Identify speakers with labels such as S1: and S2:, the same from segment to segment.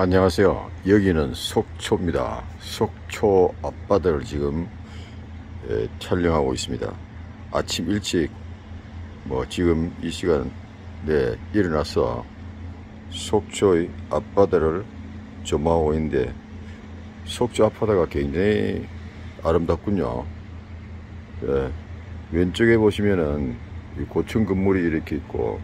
S1: 안녕하세요. 여기는 속초입니다. 속초 앞바다를 지금 촬영하고 있습니다. 아침 일찍 지금 이 시간에 일어나서 속초의 앞바다를 조망하고 있는데, 속초 앞바다가 굉장히 아름답군요. 왼쪽에 보시면은 이 고층 건물이 이렇게 있고,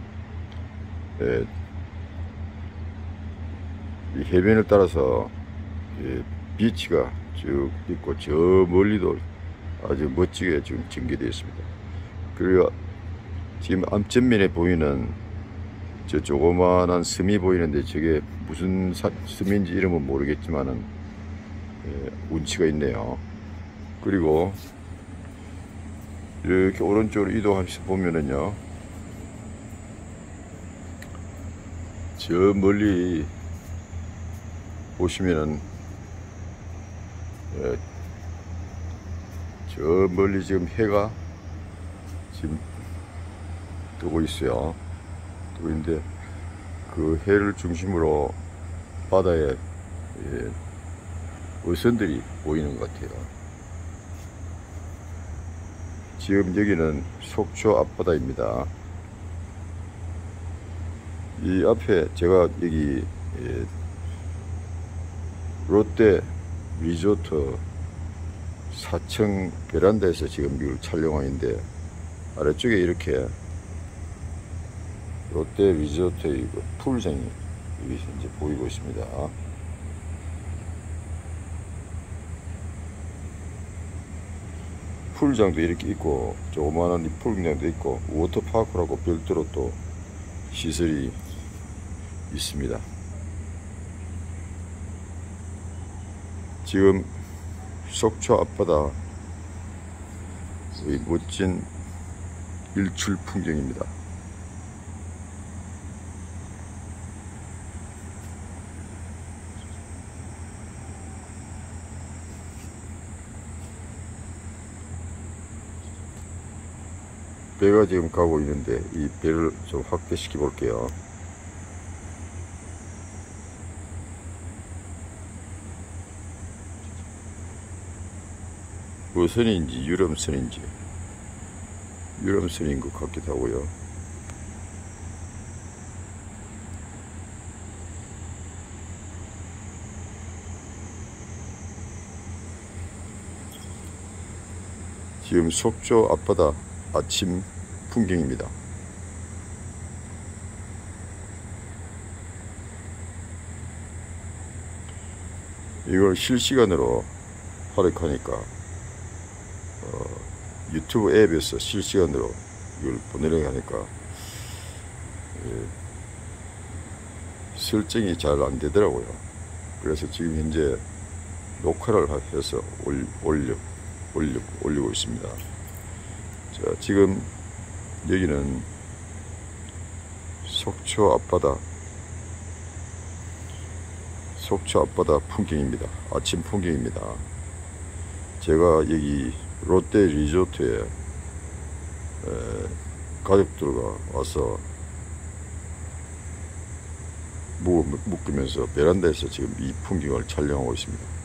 S1: 이 해변을 따라서 비치가 쭉 있고, 저 멀리도 아주 멋지게 지금 전개되어 있습니다. 그리고 지금 앞전면에 보이는 저 조그만한 섬이 보이는데, 저게 무슨 섬인지 이름은 모르겠지만은 운치가 있네요. 그리고 이렇게 오른쪽으로 이동하면서 보면은요, 저 멀리 보시면은 저 멀리 지금 해가 지금 뜨고 있어요. 뜨고 있는데, 그 해를 중심으로 바다에 어선들이 보이는 것 같아요. 지금 여기는 속초 앞바다입니다. 이 앞에 제가 여기 롯데 리조트 4층 베란다에서 지금 이걸 촬영하고 있는데, 아래쪽에 이렇게 롯데 리조트의 그 풀장이 여기서 이제 보이고 있습니다. 풀장도 이렇게 있고, 조그마한 이 풀장도 있고, 워터파크라고 별도로 또 시설이 있습니다. 지금 속초 앞바다 의 멋진 일출 풍경입니다. 배가 지금 가고 있는데, 이 배를 좀 확대시켜 볼게요. 어선인지 유람선인지, 유람선인 것 같기도 하고요. 지금 속초 앞바다 아침 풍경입니다. 이걸 실시간으로 활약하니까 유튜브 앱에서 실시간으로 이걸 보내려고 하니까 설정이 잘 안 되더라고요. 그래서 지금 현재 녹화를 해서 올리고 있습니다. 자, 지금 여기는 속초 앞바다 풍경입니다. 아침 풍경입니다. 제가 여기 롯데 리조트에 가족들과 와서 묵으면서 베란다에서 지금 이 풍경을 촬영하고 있습니다.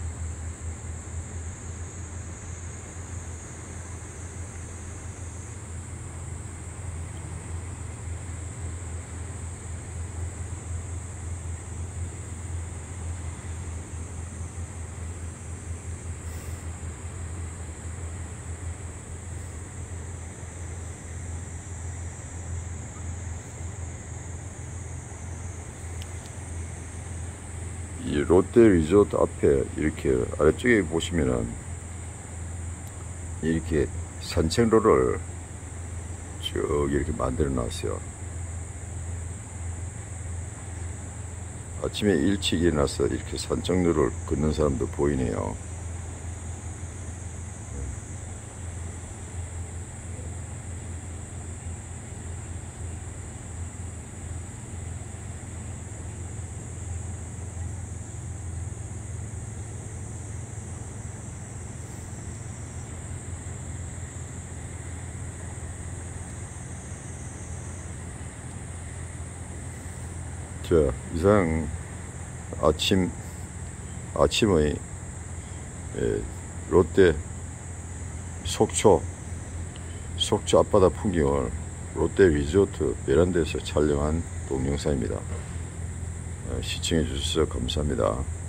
S1: 이 롯데 리조트 앞에 이렇게 아래쪽에 보시면은 이렇게 산책로를 쭉 이렇게 만들어 놨어요. 아침에 일찍 일어나서 이렇게 산책로를 걷는 사람도 보이네요. 자, 이상 아침의 롯데 속초 앞바다 풍경을 롯데 리조트 베란다에서 촬영한 동영상입니다. 시청해 주셔서 감사합니다.